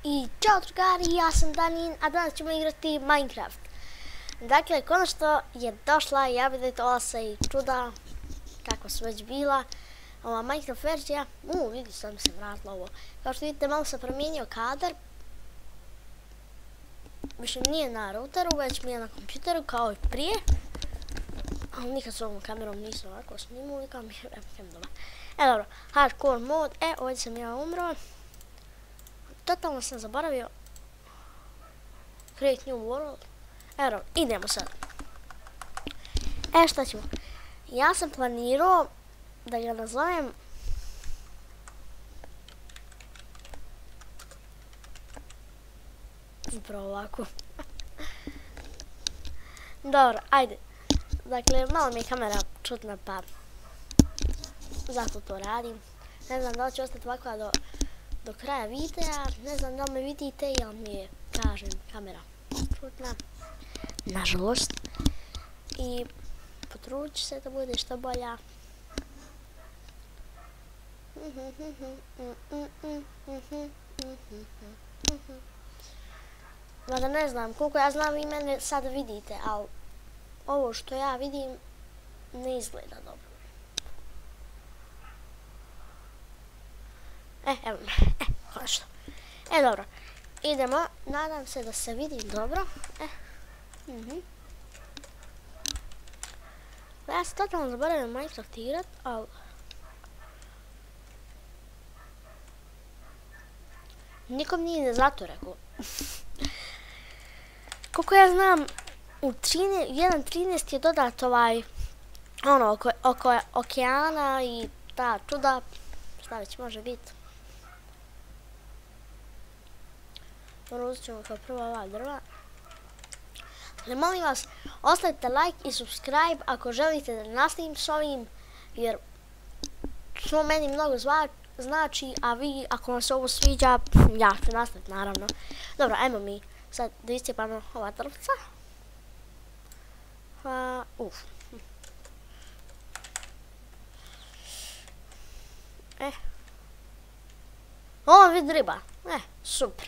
I čao drugari, ja sam Danin, a danas ćemo igrati Minecraft. Dakle, konačno je došla i update Olasa i čuda, kakva su već bila. Ova Minecraft verzija, vidi sad mi se vratilo ovo. Kao što vidite, malo sam promijenio kadar. Više nije na routeru, već mi je na kompjuteru kao i prije. Ali nikad s ovom kamerom nisam ovako snimao, kao mi je webcam dobar. Dobro, hardcore mod, ovdje sam ja umro. Totalno sam zaboravio create new world. Evo, idemo sad. Šta ćemo? Ja sam planirao da ga nazovem upravo ovako. Dobro, ajde. Dakle, malo mi je kamera čutna, pa zato to radim. Ne znam da li će ostati ovako do kraja videa, ne znam da li me vidite, jel mi je, kažem, kamera čutna, nažalost. I potrudit ću se da bude što bolja. Mada ne znam, koliko ja znam vi mene sad vidite, ali ovo što ja vidim ne izgleda dobro. Evo me, konačno. Dobro, idemo, nadam se da se vidim dobro. Ja sam totalno zaboravio Minecraft igrat, ali nikom nije zato rekao. Koliko ja znam, u 1.13 je dodat ono, oko okeana i ta čuda, šta već može biti. Uzet ćemo kao prvo ova drva. Ali molim vas, ostavite like i subscribe ako želite da nastavim s ovim, jer to meni mnogo znači, a vi ako vam se ovo sviđa, ja ću nastaviti naravno. Dobro, ajmo mi sad da iscijepamo ova drvca. Ovo vid riba, super.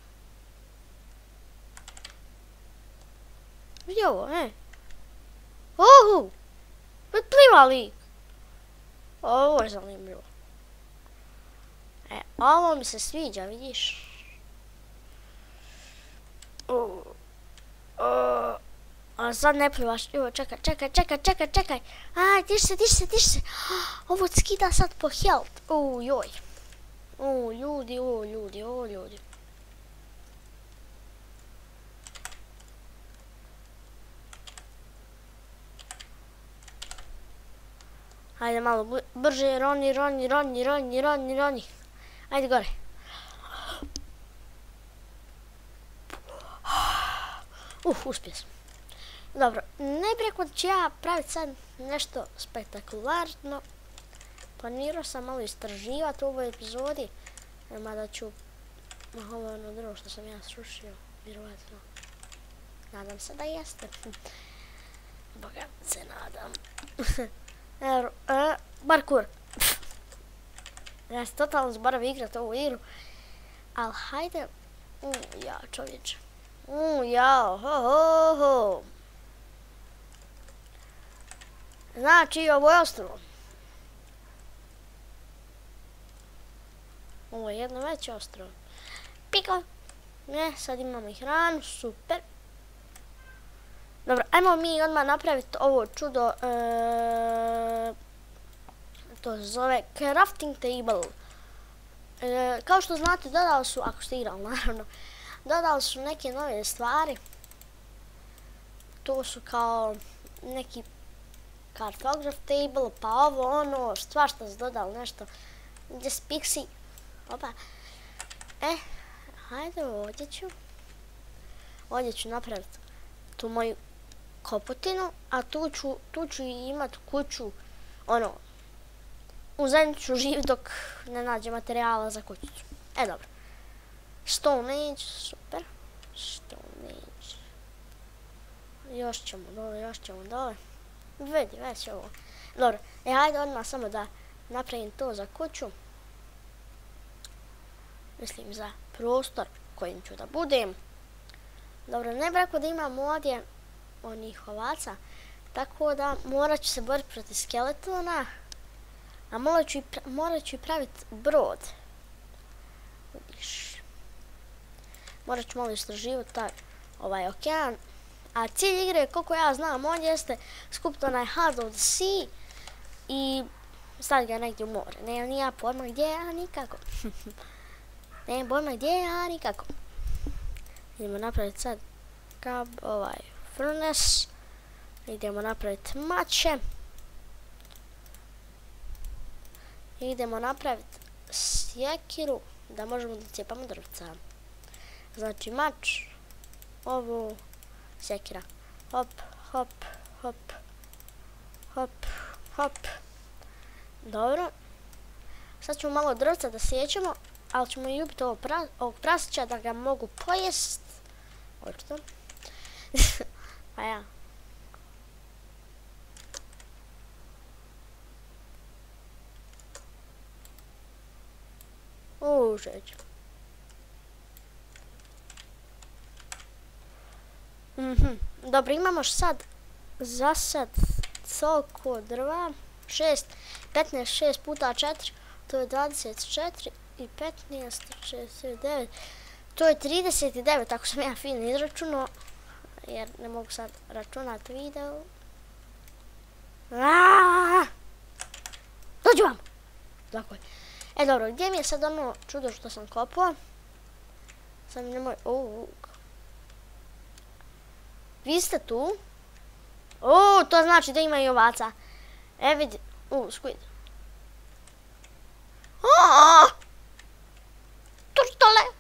Vidi ovo, Ohu! Pliva lik! Ovo je zanimljivo. Ovo mi se sviđa, vidiš? A sad ne plivaš, evo čekaj. Aj, tiš se. Ovo skida sad po health. Joj. Ljudi. Ajde malo brže, roni. Ajde gore. Uspio sam. Dobro, najprije ću ja praviti sad nešto spektakularno. Planirao sam malo istraživati u ovoj epizodi. Mada ću ovo ono drvo što sam ja srušio, vjerovatno. Nadam se da jeste. Boga se nadam. Parkour. Ja sam totalno zaboravio igrati ovu igru. Ali hajde. Ja čovječe. Ho. Znači ovo je ostrvo. Ovo je jedno veće ostrvo. Piko. Sad imamo i hranu, super. Dobro, ajmo mi odmah napraviti ovo čudo. To se zove crafting table. Kao što znate, dodali su, ako ste igrali naravno, dodali su neke nove stvari. To su kao neki cartograph table, pa ovo ono, svašta se dodali nešto. Just pixi. Opa. Hajde, ovdje ću napraviti tu moju kopotinu, a tu ću imati kuću, ono, u zemlji ću živjeti dok ne nađem materijala za kućicu. Dobro. Stone Age, super. Stone Age. Još ćemo dole. Vidi, već ovo. Dobro, hajde odmah samo da napravim to za kuću. Mislim za prostor kojim ću da budem. Dobro, ne bi rekao da imam ovdje onih ovaca, tako da morat ću se boriti protiv skeletona, a morat ću i praviti brod. Vidiš. Morat ću malo istraživati ovaj okean. A cilj igre, koliko ja znam, on jeste skupiti onaj Heart of the Sea i staviti ga negdje u more. Nemam ni ja pojma gdje, a nikako. Nemam pojma gdje, a nikako. Idemo napraviti sad furnace. Idemo napraviti mače. Idemo napraviti sjekiru da možemo da cijepamo drvca. Znači mač, ovo, sjekira. Hop, hop, hop, hop, hop. Dobro. Sad ćemo malo drvca da sjećemo, ali ćemo i ubiti ovog prasića da ga mogu pojest. Očito. Pa ja. Užeć. Dobro, imamo sad za sad toliko drva. 15, 6 puta 4, to je 24 i 15, 69. To je 39, ako sam ja fino izračunao, jer ne mogu sad računati video. Dođu vam! Tako je. E dobro, gdje mi je sad ono čudo što sam kopao? Sad mi nemoj... Vi ste tu? To znači da ima i ovaca. E vidi... squid. Turtole!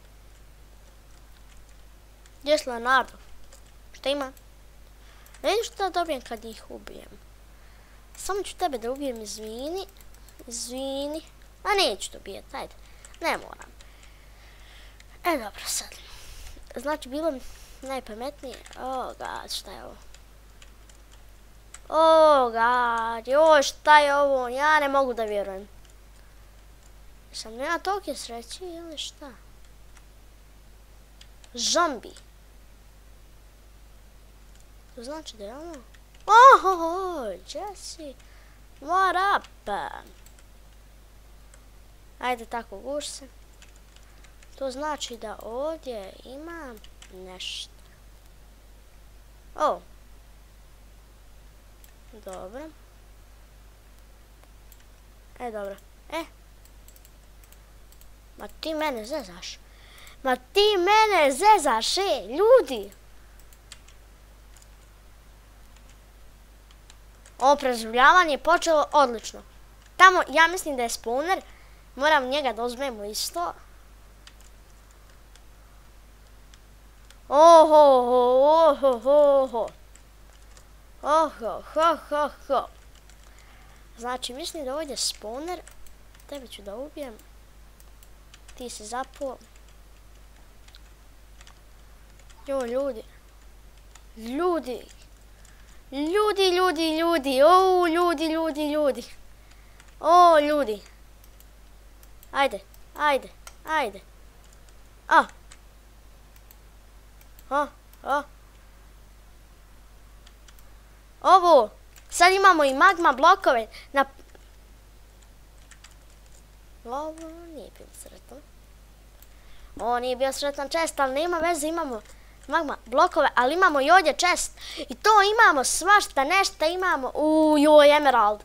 Gdje je Leonardo? Šta ima? Vidim što dobijem kad ih ubijem. Samo ću tebe da ubijem, izvini. Izvini. A neću dobijeti, ajde. Ne moram. E dobro sad. Znači bilo mi najpametnije. God, šta je ovo? God, joj, šta je ovo? Ja ne mogu da vjerujem. Sam nema tolike sreći ili šta? Zombi. To znači da je ono? Jesse. What up? Ajde tako, guš se. To znači da ovdje imam nešto. Dobro. Dobro. Ma ti mene zezaš. Ma ti mene zezaš, ljudi. Ovo preživljavanje je počelo odlično. Tamo, ja mislim da je spawner. Moram njega da uzmemo isto. Znači, mislim da ovdje je spawner. Tebe ću da ubijem. Ti si zapuo. Jo, ljudi. Ljudi. Ljudi. Ljudi. Ajde. Ovo. Sad imamo i magma blokove. Ovo nije bilo sretan. Ovo nije bio sretan chest, ali nema veze, imamo magma blokove, ali imamo i ovdje chest. I to imamo svašta, nešto imamo. Joj, emerald.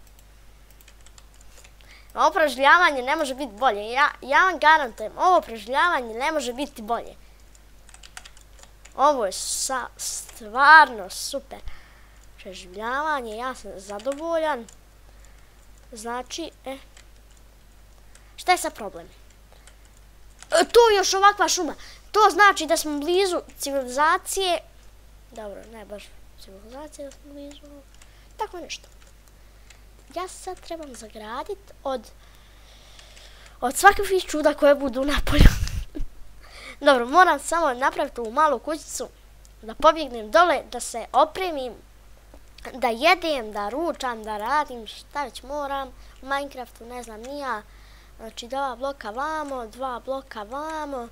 Ovo preživljavanje ne može biti bolje. Ja vam garantujem, ovo preživljavanje ne može biti bolje. Ovo je stvarno super preživljavanje, ja sam zadovoljan. Znači, šta je sad problem? Tu je još ovakva šuma. To znači da smo blizu civilizacije. Dobro, ne baš civilizacije, da smo blizu. Tako nešto. Ja sad trebam zagraditi od svakih čuda koje budu napolju. Dobro, moram samo napraviti ovu malu kućicu, da pobjegnem dole, da se opremim, da jedem, da ručam, da radim, šta već moram. U Minecraftu ne znam ni ja. Znači 2 bloka vamo, 2 bloka vamo.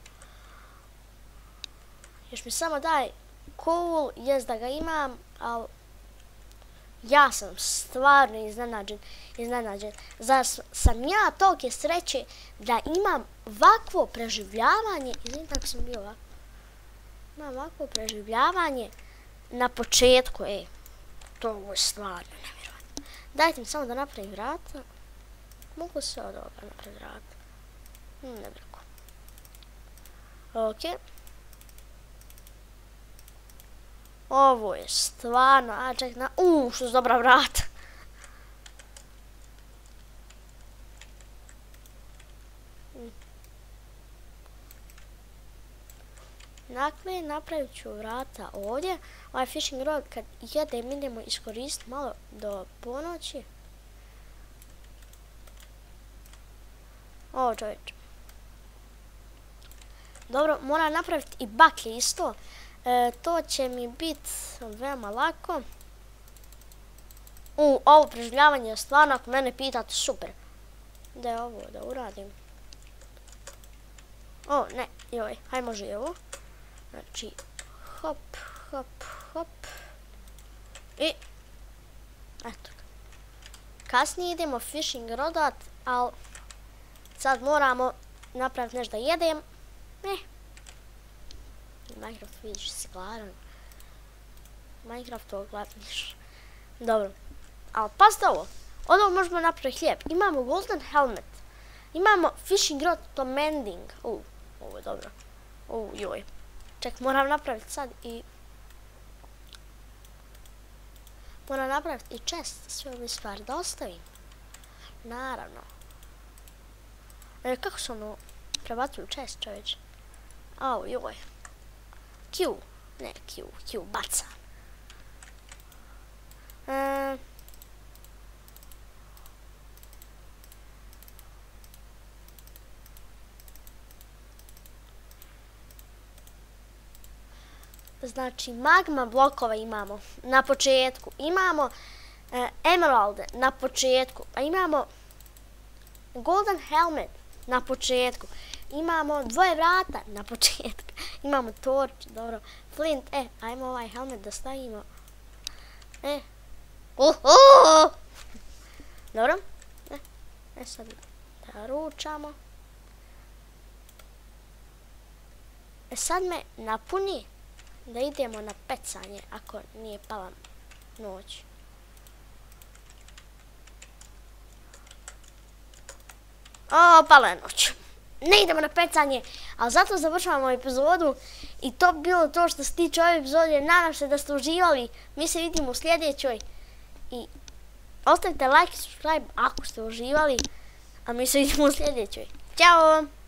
Još mi samo daj coal, jest da ga imam, ali ja sam stvarno iznenađen. Zar sam ja tolike sreće da imam ovakvo preživljavanje, izvijem tako sam bio ovako. Imam ovakvo preživljavanje na početku, to je stvarno nevjerojatno. Dajte mi samo da napravim vrata. Mogu se od ovoga napraviti vrata? Ne mogu. Ok. Ovo je stvarno, ček na, što su dobra vrata. Dakle, napravit ću vrata ovdje. Ovaj fishing rod kad jedem idemo iskoristiti malo do ponoći. Ovo čovječ. Dobro, moram napraviti i baklje isto. To će mi biti veoma lako. Ovo preživljavanje je stvarno, ako mene pitate, super. Da je ovo da uradim. Ne, joj, haj može i ovo. Znači, hop, hop, hop. I, eto. Kasnije idemo fishing rodat, ali sad moramo napraviti nešto da jedem. Minecraft vidiš si gladan. Minecraft ovo gladniš. Dobro. Ali pazite ovo. Od ovo možemo napraviti hljeb. Imamo golden helmet. Imamo fishing rod to mending. Ovo je dobro. Joj. Ček, moram napraviti sad i... Moram napraviti i chest. Sve ove stvari da ostavim. Naravno. Kako se ono prebacuju chest, čovječ? Joj. Q. Ne, Q baca. Znači, magma blokova imamo na početku. Imamo emeralde na početku. A imamo golden helmet na početku. Imamo 2 vrata na početku. Imamo torč, dobro. Flint, ajmo ovaj helmet da stavimo. Dobro. Sad da ručamo. Sad me napuni da idemo na pecanje ako nije pala noć. Pala je noć. Ne idemo na pecanje, ali zato završavamo epizodu i to bi bilo to što se tiče ove epizode. Nadam se da ste uživali. Mi se vidimo u sljedećoj i ostavite like i subscribe ako ste uživali, a mi se vidimo u sljedećoj. Ćao!